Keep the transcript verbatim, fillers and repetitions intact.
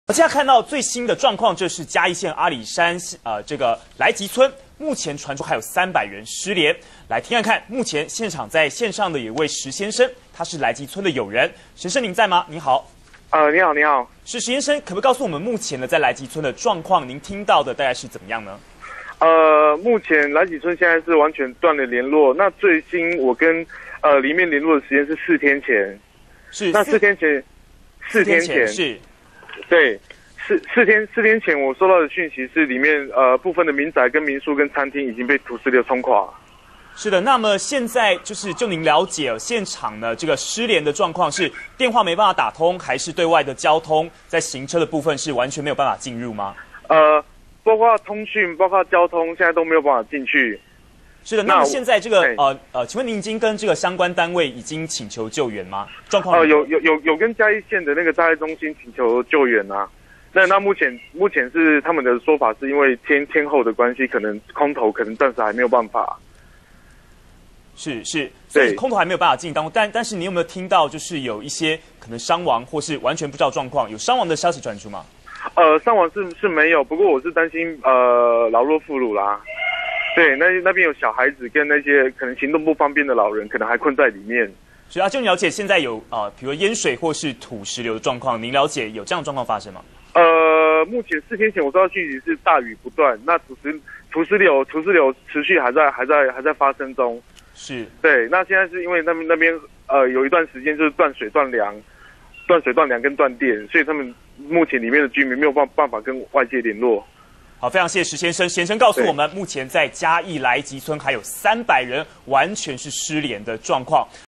我现在看到最新的状况，这是嘉义县阿里山呃这个来吉村，目前传出还有三百人失联。来听看看，目前现场在线上的有一位石先生，他是来吉村的友人。石先生您在吗？你好。 呃，你好，你好。 是石先生，可不可以告诉我们目前呢在来吉村的状况？您听到的大概是怎么样呢？ 呃，目前来吉村现在是完全断了联络。那最新我跟呃里面联络的时间是四天前。 是。 那四天前，四天前是。 对，四四天四天前我收到的讯息是里面呃部分的民宅跟民宿跟餐厅已经被土石流冲垮。 是的，那么现在就是就您了解现场呢这个失联的状况是电话没办法打通，还是对外的交通在行车的部分是完全没有办法进入吗？ 呃，包括通讯，包括交通，现在都没有办法进去。 是的，那么现在这个呃呃，请问您已经跟这个相关单位已经请求救援吗？状况？ 呃，有有有有跟嘉义县的那个灾害中心请求救援啊。那那目前目前是他们的说法是因为天天候的关系，可能空投可能暂时还没有办法。 是是，所以空投还没有办法进当中，但但是你有没有听到就是有一些可能伤亡或是完全不知道状况，有伤亡的消息传出吗？ 呃，伤亡是是没有，不过我是担心呃老弱妇孺啦。对，那那边有小孩子跟那些可能行动不方便的老人，可能还困在里面。 所以阿就你了解现在有呃，比如淹水或是土石流的状况，您了解有这样的状况发生吗？ 呃，目前四天前我收到讯息是大雨不断，那土石土石流土石流持续还在还在还在发生中。 是。 对，那现在是因为那边那边呃有一段时间就是断水断粮，断水断粮跟断电，所以他们目前里面的居民没有办办法跟外界联络。 好，非常谢谢石先生。先生告诉我们，目前在嘉义来吉村还有三百人完全是失联的状况。